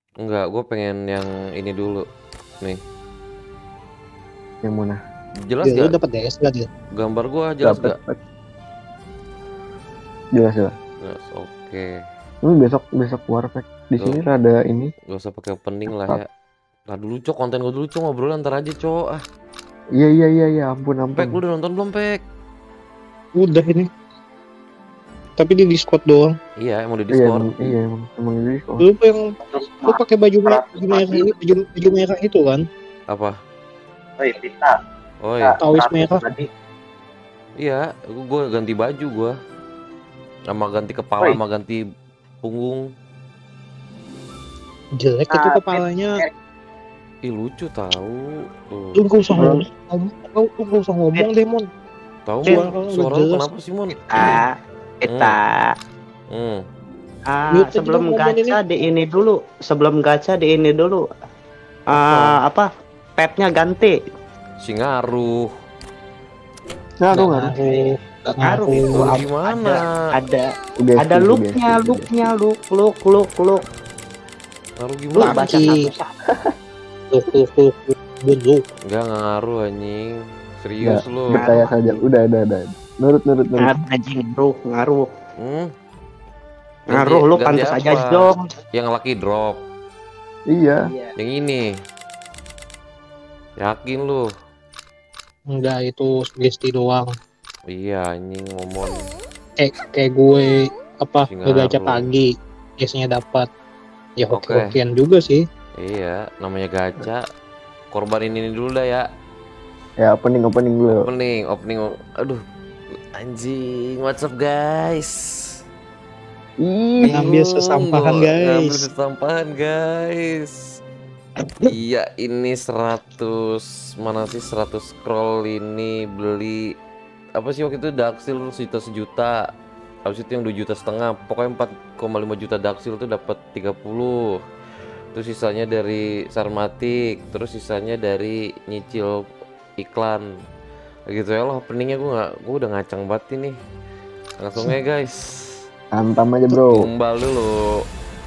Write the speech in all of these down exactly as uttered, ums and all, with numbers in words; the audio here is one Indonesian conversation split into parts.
Enggak, gue pengen yang ini dulu. Nih. Yang mana? Jelas Dia gak? dapat D S gak dia? Gambar gua jelas Dapet, gak? Pak. Jelas jelas. Jelas, oke. Lu besok besok warpack di Tuh. sini rada ini. Gak usah pakai opening lah ya. Nah dulu cok, konten gue dulu cok, ngobrol ntar aja cok. Ah, Iya iya iya iya, ampun ampun. Pek, lu udah nonton belum Pek? Udah ini. Tapi di Discord doang. Iya, emang di Iya Discord. emang, iya emang emang di Discord. Lu yang lu pakai baju merah, baju merah ini, baju, baju merah itu kan? Apa? Oi, Pita. Oh iya. Tawis merah. Tadi. Iya, gue ganti baju gua. Sama ganti kepala, Oi. sama ganti punggung. Jelek itu Ah, kepalanya. Ih lucu tahu. Tuh. Lu gak usah ngomong. Lu lu gak usah ngomong deh, Mon. Tahu Suara Mon? lu Suara udah lu jelas. kenapa sih Mon? Ah, Pita. Hmm. Ah, Lu tadi sebelum mau ngomong gacha di ini dulu. Sebelum gacha di ini dulu. Ah, apa? Petnya ganti. Si ngaruh. Ngaruh Nggak ngaruh. ngaruh. Nggak Ngaruh itu. Ngaruh Ada, gimana? ada Udah ada setuju, looknya, udah setuju. looknya, look, look, look, look. Ngaruh Lu gimana? baca Laki. satu-satu. Lu lu lu lu lu. Enggak ngaruh anjing. Serius Nggak, lu. percaya saja. Udah udah udah. Nurut nurut nurut. Ngaruh anjing, ngaruh, ngaruh. Hmm. Ngaruh lu Ganti pantas apa? aja dong. Yang lucky drop. Iya. Yang ini. Yakin lu? Enggak, itu sugesti doang. Iya anjing ngomong. Kayak kayak gue apa Si ngegaca ngaruh. pagi biasanya dapat. Ya Oke. oke-okean juga sih. Iya, namanya gacha. Korbanin ini dulu dah ya. Ya opening opening dulu. Opening, opening. Aduh. Anjing, what's up guys? Ih. Ngambil sesampahan, Hmm, guys. Ngambil sesampahan guys. Iya, ini seratus mana sih seratus scroll ini beli apa sih waktu itu Daxil sejuta sejuta. Habis itu yang dua juta setengah. Pokoknya empat koma lima juta Daxil tuh dapat tiga puluh. Terus sisanya dari Sarmatik, terus sisanya dari nyicil iklan. Gitu ya loh, openingnya gue nggak, gue udah ngacang banget ini. Langsung aja guys. Hantam aja bro. Tumbal dulu.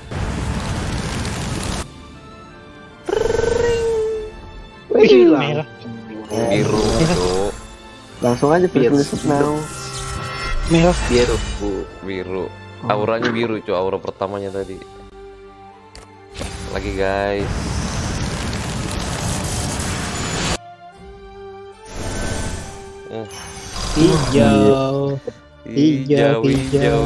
Wih, merah. Biru tuh, Langsung aja Biar first list now. Merah. Biru. biru. Auranya biru cuy, aura pertamanya tadi. Lagi guys. Hmm, Hijau. Hijau, hijau.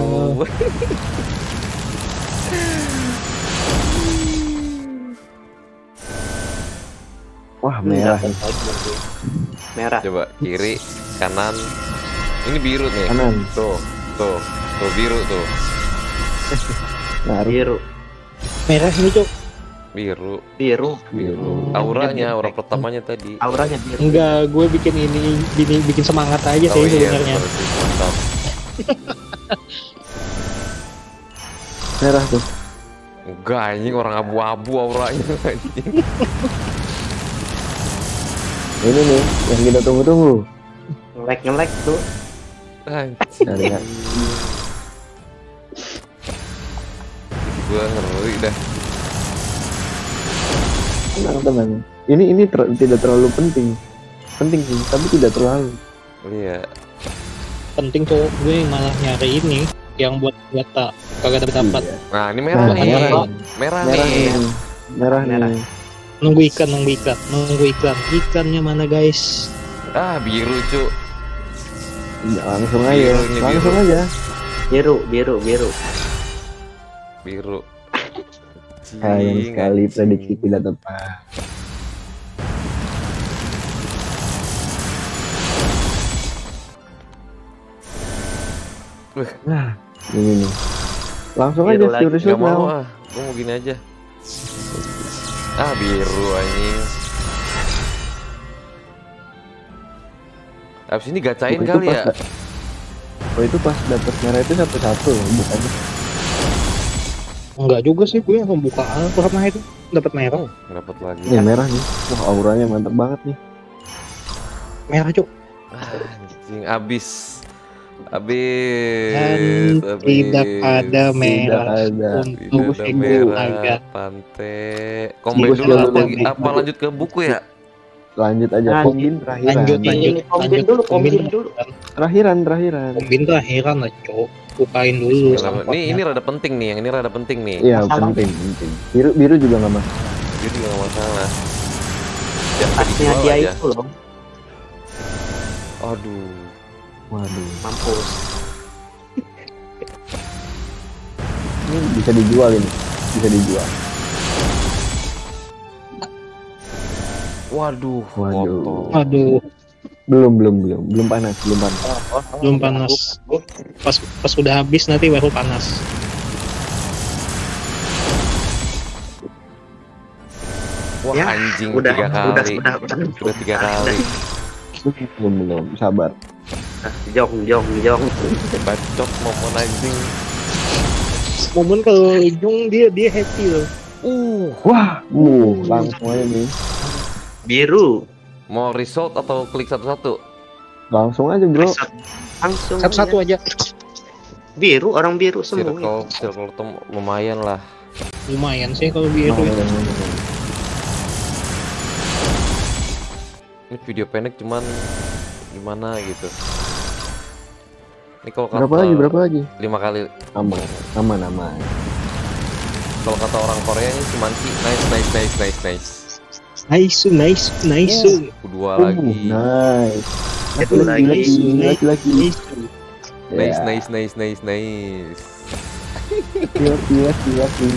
Wah merah. nih. Merah. Coba kiri, kanan. Ini biru nih. Kanan. Tuh, tuh, tuh biru tuh. Ngaruh. Biru. Merah ini, Cok. Biru, Biru. biru. Auranya, aura pertamanya tadi. Auranya biru. Enggak, gue bikin ini bikin, bikin semangat aja sih Oh iya, sebenarnya. bener sih, mantap. Merah tuh. Enggak, anjing orang abu-abu auranya anjing. Ini nih yang kita tunggu-tunggu. Ngelek ngelek tuh. Anjing. Dari ya. Gua ngeri dah. Tenang tenang. Ini ini ter- tidak terlalu penting. Penting sih, tapi tidak terlalu. Iya. Penting cowok gue malah nyari ini yang buat data kagak dapat dapat. Iya. Nah, ini merah Nah, nih. merah. Merah, Merah nih. nih. Merah Merah. nih. Nunggu ikan, nunggu ikan, nunggu ikan. Ikannya mana guys? Ah, biru, cu. Ya, langsung aja. Biru ini, Langsung biru. aja. Biru, biru, biru. Biru. Sayang Anjing, sekali anjing. prediksi tidak tepat. Wih, Nah, ini nih. Langsung Biru aja lagi. serius nggak mau now. ah. Gua mau gini aja. Ah, biru anjing. Abis ini gacain Oh, itu kali pas ya. da- Oh itu pas dapet merah itu satu-satu, bukan? Enggak juga sih, gue yang pembukaan pernah itu dapat merah. Oh, dapat lagi. Ini merah nih. Wah auranya mantap banget nih. Merah, Cok. Ah, anjing abis. Habis. Dan habis. tidak ada merah ada. untuk Tidak ada Ego merah. Naga. Pantai. Combine Bagus dulu dulu apa, nih. apa lanjut ke buku ya? Lanjut aja. Lanjut. Kombin terakhiran. Lanjut, Ini, lanjut, ini kombin lanjut. dulu, Kombin kombin dulu. Terakhiran, terakhiran. Kombin tuh akhiran lah, cok. Bukain dulu Ini, sampahnya. ini rada penting nih, yang ini rada penting nih. Iya, Masalah. penting, penting. Biru, biru juga nggak masalah. Jadi nggak masalah. Jangan Tasnya dijual dia aja. itu loh, Aduh. Waduh. mampus. Ini bisa dijual ini. Bisa dijual. Waduh. Waduh. kotor. Aduh, Belum, belum, belum. Belum panas, belum panas. belum panas. Pas pas udah habis nanti baru panas. Wah Ya, anjing udah, tiga udah, kali. udah, udah, Udah tiga kali. Belum, belum. Sabar. Jong, jong, jong. Bacot momon anjing. Momen kalau Jung dia dia happy loh. Uh. Wah, uh, langsung aja nih. Biru. Mau result atau klik satu-satu? Langsung aja, bro. Reset. Langsung. Satu-satu aja. Biru, orang biru semua. Circle, circle tem lumayan lah. Lumayan sih kalau biru. Mau yang mana? Ini video pendek cuman gimana gitu. Ini kalau kata Berapa lagi, berapa lagi? lima kali. Aman, aman, aman. Kalau kata orang Korea ini cuma sih nice nice nice nice nice. Nice, nice, nice. Dua Uh, lagi. nice. Itu lagi. lagi, lagi. Nice. Nice Ya. nice nice nice nice. Laki, laki, laki, laki.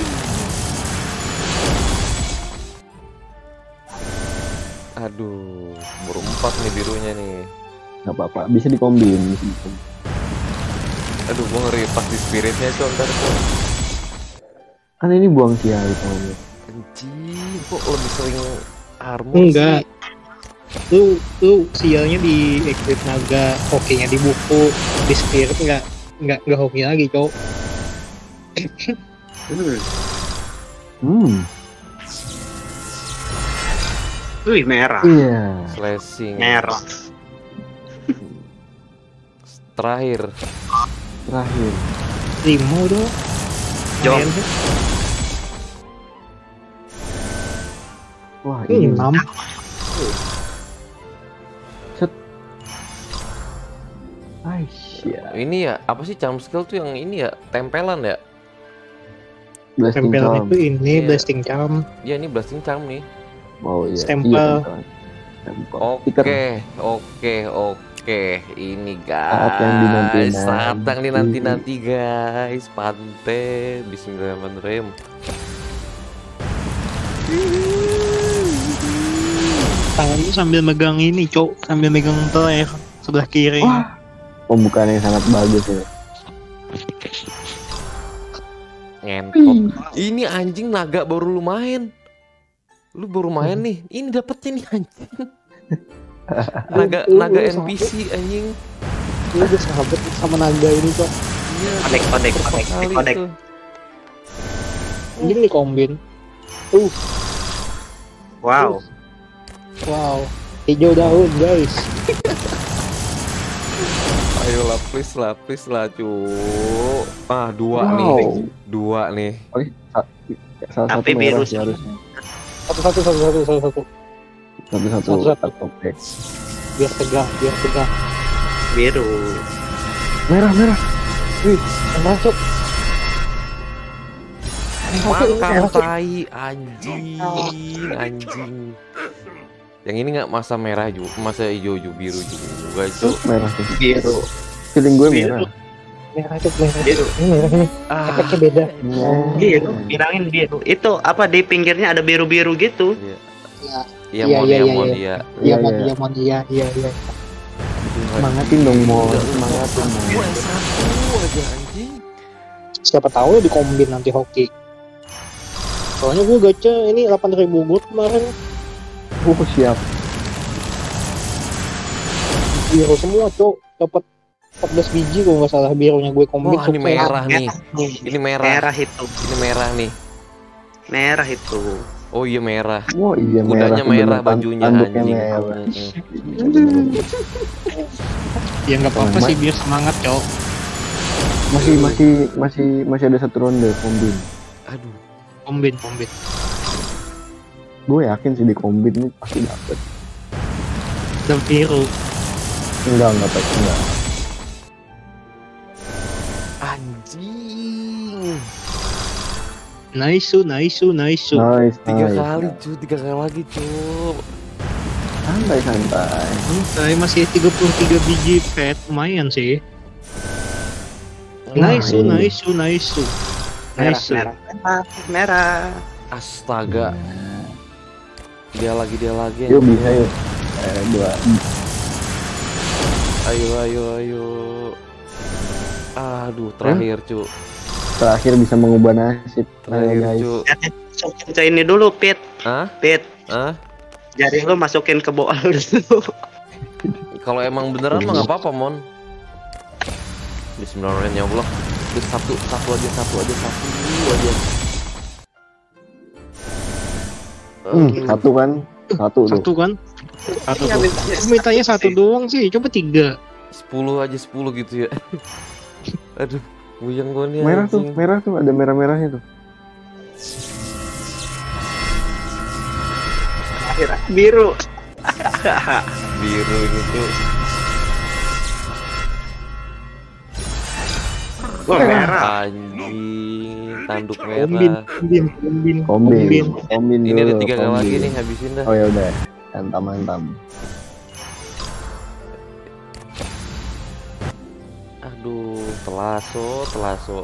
Aduh, baru empat nih birunya nih. Gak apa-apa, bisa dikombin. Bisa dikombin. Aduh, gua ngeri pas di spiritnya itu ntar tuh. Kan ini buang sia itu. Anjing, kok lebih sering armor Enggak. sih? Lu lu sialnya di equip naga, hokinya di buku, di spirit enggak enggak enggak hoki lagi, cowok. Hmm. Hmm, Wih, merah. iya. Slashing. Merah. Terakhir. Terakhir. Lima udah. Jom. Lumayan sih. Wah, Ini ini enam. Aisyah. Ini ya, apa sih charm skill tuh yang ini ya, tempelan ya? Blasting Tempelan charm. itu ini Iya. blasting charm. Ya ini blasting charm nih. Oh iya. Stempel. Iya, tempelan. Stempel. Oke, Stiker. oke, oke. Ini Saat yang guys, dinanti-nanti. saat yang dinanti-nanti guys. Pantai, bismillahirrahmanirrahim. Tangan lu sambil megang ini, cowok, sambil megang player sebelah kiri. Wah, pembukaan yang sangat bagus ya. Ngentot. Ini anjing naga baru lu main. Lu baru main nih. Ini dapetnya nih anjing. Naga Lu- lu- naga lu N P C anjing. Lu udah sahabat sama naga ini, cowok. Iya. Kodek, kodek, berapa kodek, kali kodek. itu. Anjing nih kombin. Uh, Wow. wow. Hijau daun, guys. Ayolah please lah, please lah cu. Ah dua Wow. nih, dua nih. Oke, sa- salah satu Tapi merah biru sih harusnya. Satu satu satu satu satu satu. Satu satu. Satu-satu. Oke. Biar tegang, biar tegang. Biru. Merah merah. Wih, Masuk. Makan tai anjing, anjing. Yang ini nggak masa merah juga, masa hijau juga biru juga cu. merah tuh. Biru. Feeling gue Biru. merah. Merah itu merah. Biru. Ini merah ini. Ah, Efeknya beda. Biru. Bilangin biru. Itu apa di pinggirnya ada biru-biru gitu. iya. Iya. Iya Iya, mon, iya, iya iya, mon, iya. iya. Iya, Iya, mon, iya. iya, mon, iya, iya, iya. Semangatin dong mau, semangatin mau. Gue satu aja anjing. Siapa tahu di kombin nanti hoki. Soalnya gue gacha ini delapan ribu gold kemarin. Oh siap. Biru semua, cok. Dapat empat belas biji kalau nggak salah birunya gue kombin. Wah ini sukses. merah nih, ini merah, Merah itu. ini merah nih. Merah itu. Oh iya merah. Oh iya merah. Kudanya merah Bener, tan- bajunya tanduknya anjing. merah. Mm-mm. Ya nggak apa-apa Sama. sih biar semangat cok. Masih masih masih masih ada satu ronde kombin. Aduh. Kombin kombin. Gue yakin sih di kombin ini pasti dapet. Dan biru. Enggak enggak pasti enggak. Anjing. Nice, nice, nice. Nice. Tiga nice. kali cu, tiga kali lagi cu. Santai santai. Saya masih tiga puluh tiga biji pet, lumayan sih. Nice, ini. nice, nice. Merah, Nice. merah, merah, merah. Astaga. Dia lagi, dia lagi. Yuk bisa yuk. Eh dua. Ayo, ayo, ayo. Aduh, terakhir cu. Terakhir bisa mengubah nasib. Terakhir Ayo, guys. cu. Masukin ke ini dulu, Pit. Hah? Pit. Hah? Jari lu masukin ke boal dulu. Kalau emang beneran mah nggak apa-apa, Mon. Bismillahirrahmanirrahim, ya Allah. Terus satu, satu aja, satu aja, satu aja. Hmm, satu kan? Satu tuh. Satu kan? Satu Iya, tuh. mintanya Aku mintanya satu doang sih, coba tiga. Sepuluh aja, sepuluh gitu ya. Aduh, buyang gua nih. Merah tuh, anjing. merah tuh ada merah-merahnya tuh. Biru. Biru ini tuh. Gua merah. Anjing, tanduk Kombin, merah. kombin, kombin, Kombin, kombin Ini ada dulu, tiga kali lagi kombin. nih, habisin dah. Oh ya udah, mantap mantap. Aduh, telaso, telaso.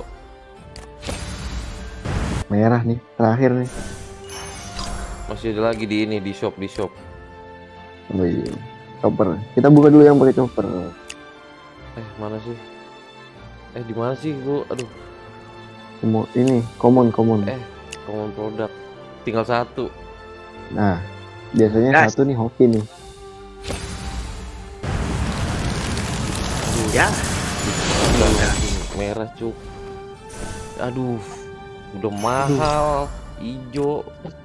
Merah nih, terakhir nih. Masih ada lagi di ini, di shop, di shop. Oh iya, chopper. Kita buka dulu yang pakai chopper. Eh, mana sih? Eh, di mana sih gua? Aduh, Semua ini common common. Eh. common product. Tinggal satu. Nah, biasanya Guys. satu nih hoki nih. Ya. Udah, merah cuk. Aduh, udah mahal. Ijo.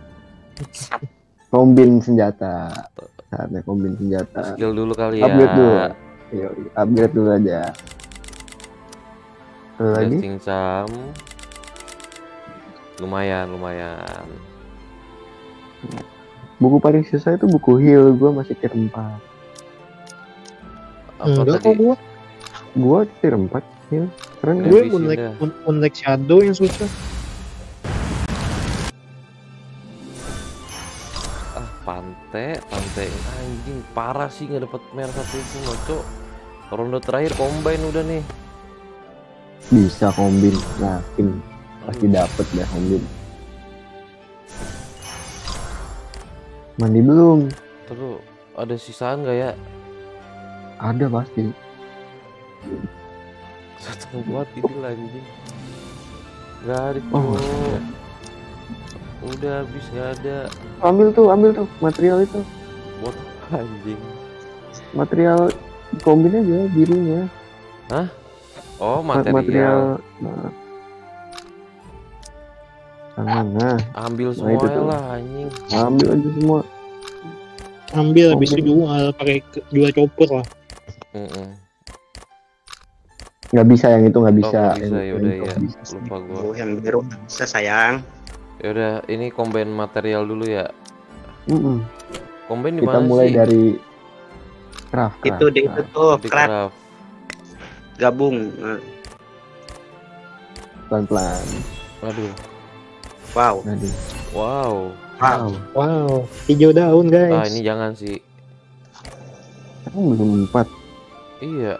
Kombin senjata. Saatnya kombin senjata. Skill dulu kali ya. Upgrade dulu. Yo, upgrade dulu aja. Satu lagi. Testing sam. Lumayan, lumayan. Buku paling susah itu buku heal. Gua masih tier empat. Apa Enggak tadi? kok gua. Gua tier empat heal. Keren Ya, kan? Gue habisin unlike dah. un- unlike shadow yang susah. Ah, pante, pante. Anjing, parah sih nggak dapat merah satu itu, Cok. Ronde terakhir combine udah nih. Bisa kombin. Yakin. Pasti dapet dah kombin. Mandi belum? Terus ada sisaan nggak ya? Ada pasti. Satu buat ini lah, anjing. Gak ada, Oh, Cok. Udah habis, gak ada. Ambil tuh, ambil tuh material itu. Buat anjing. Material kombin aja birunya. Oh, Ma- material. Nah. Tangan, nah, Ambil Nah, itu semua tuh. lah, anjing. ambil aja semua. Ambil habis Kombin. itu jual pakai ke- jual chopper lah. Mm-mm. Nggak bisa yang itu nggak bisa. Oh, nggak bisa, Yang- yaudah yang itu ya. nggak bisa. Lupa gua. Oh, yang biru bisa sayang. Ya udah, ini combine material dulu ya. Mm-mm. Combine di Kita mana mulai sih? dari craft. craft, Itu deh itu craft. tuh Di craft craft. gabung. Nah, Pelan-pelan. Aduh. wow. Aduh. Wow. Wow. Wow, hijau daun guys. Ah, ini jangan sih. Kan belum empat. Iya.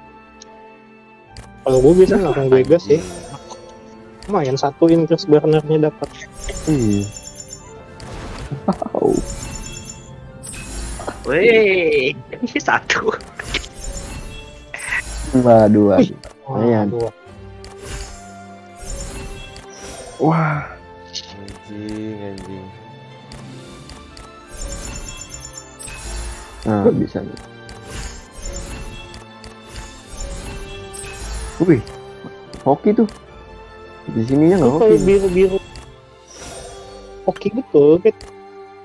Kalau gue biasanya langsung gue gas ya. Lumayan satu increase burnernya dapat. Iya. Wow. Wih, ini satu. Dua, dua. Wah, Lumayan. dua. Wah. Anjing, anjing. Nah, bisa nih. Wih. Hoki tuh. Di sininya nggak Tuh hoki. kayak biru-biru. Oke betul, Pit.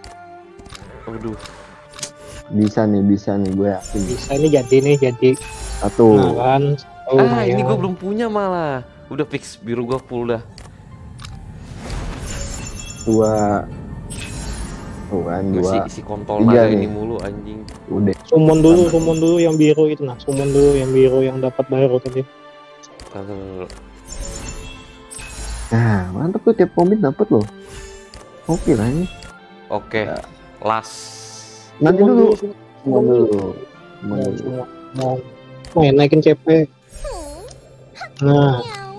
Aduh. Bisa nih, bisa nih, gue yakin. Bisa nih jadi nih jadi Satu. Nah kan. Oh, ah ini lumayan. gue belum punya malah. Udah fix biru gue full dah. Dua. Tuh kan Gue dua. si, si kontol Tiga naga nih. ini mulu anjing. Udah. Summon dulu, summon dulu yang biru itu nah. Summon dulu yang biru yang dapat baru tadi. Kagak. Nah, mantap tuh tiap komit dapat loh. Oke lah ini. Oke. Ya. Last. Nanti Summon dulu. summon Semua dulu. Semua Mau, dulu. semua, mau, mau ya, naikin C P. Nah,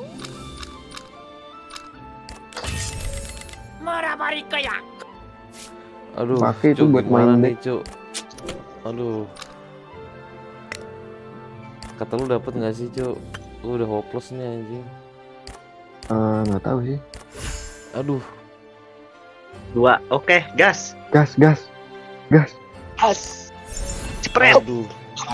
Aduh. Pakai itu Cuk, buat gimana main nih, Cuk? Aduh. Kata lu dapet nggak sih, Cuk? Lu udah hopeless nih anjing. Eh, nggak tahu sih. Aduh. Dua. Oke, gas. Gas, gas, gas. Gas. Spread. Aduh.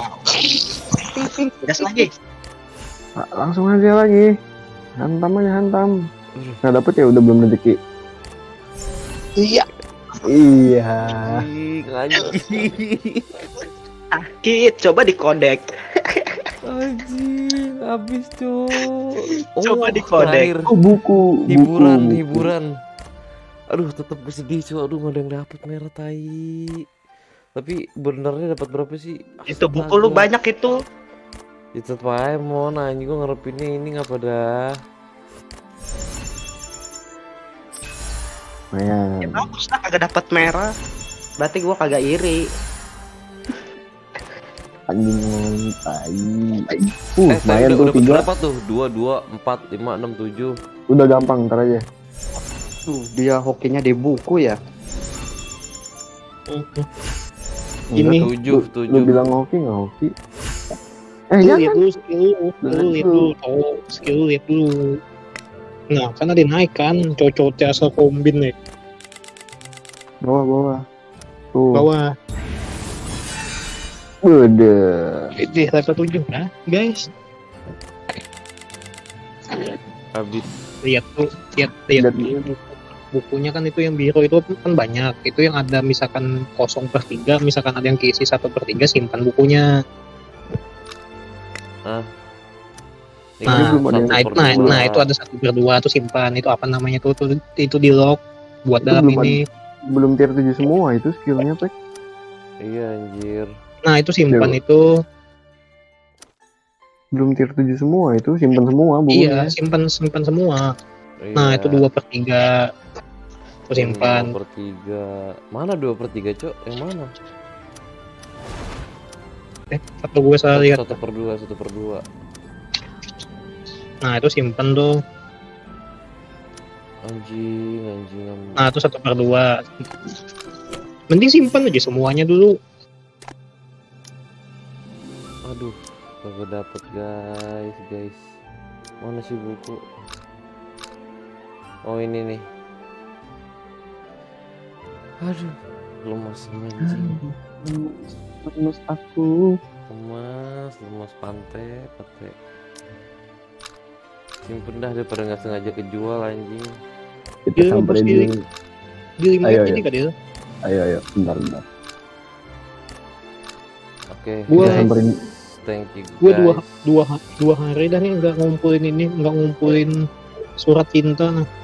Gas lagi. Ah, langsung aja lagi. Hantam aja hantam. Aduh. Nggak dapet ya udah belum rezeki. iya. Iya. Anjing, anjing. Sakit. Coba dikodek. Anjing, habis, Cuk. Coba dikodek. terakhir. Oh buku. Hiburan, buku, buku. hiburan. Aduh, tetep gue sedih, Cuk. Aduh, gak ada yang dapet merah tai. Tapi benernya dapat berapa sih? Itu buku lu Astaga. banyak itu. Itu Paemon anjing, gue ngarepinnya ini ngapa dah. Lumayan. Ya bagus lah kagak dapat merah. Berarti gua kagak iri. Anjing tai. eh, Uh, tadi lumayan udah, tuh udah tiga. berapa tuh? dua, dua, empat, lima, enam, tujuh. Udah gampang ntar aja. Tuh, dia hokinya di buku ya. Ini. tujuh, Lu, tujuh. lu bilang hoki nggak hoki? Eh Lu jangan. lihat dulu skill lu, lu lihat dulu, cowok skill lu lihat dulu. Nah, kan ada naik kan, cowok asal kombin nih, Bawah bawah. Tuh. bawah. Udah. Di level tujuh, nah, guys. Habis. Lihat tuh, lihat lihat Lihat. dulu bukunya kan itu yang biru itu kan banyak. Itu yang ada misalkan kosong per tiga, misalkan ada yang keisi satu per tiga, simpan bukunya. Ah. Ini Nah, kan belum ada yang Nah, satu itu, per nah, dua. nah, itu ada satu per dua tuh simpan. Itu apa namanya tuh, tuh itu di lock buat Itu dalam belum ini. Belum tier tujuh semua itu skillnya Pak. Iya anjir. Nah, itu simpan Iya. itu. Belum tier tujuh semua itu simpen semua Iya, bukunya. simpan simpan semua. Iya. Nah, itu dua per tiga. Aku simpan. dua per tiga. Mana dua per tiga, Cok? Yang mana? Eh, satu gue salah lihat. Satu per dua, satu per dua. Nah, itu simpan tuh. Anjing, anjing, anjing. Nah, itu satu per dua. Mending simpan aja semuanya dulu. Aduh, kagak dapet guys, guys. Mana sih buku? Oh ini nih. Aduh, lemas anjing. Lemes aku. Lemas, lemas pantai, pantai. Simpen dah daripada nggak sengaja kejual anjing. Kita Iya, samperin bos, dulu. Di lima Ayo, ini ayo. kan dia. Ayo ayo, bentar bentar. Oke, Gua- guys. samperin. Thank you Gue guys. dua dua dua hari dah nih nggak ngumpulin ini, nggak ngumpulin surat cinta. Nah,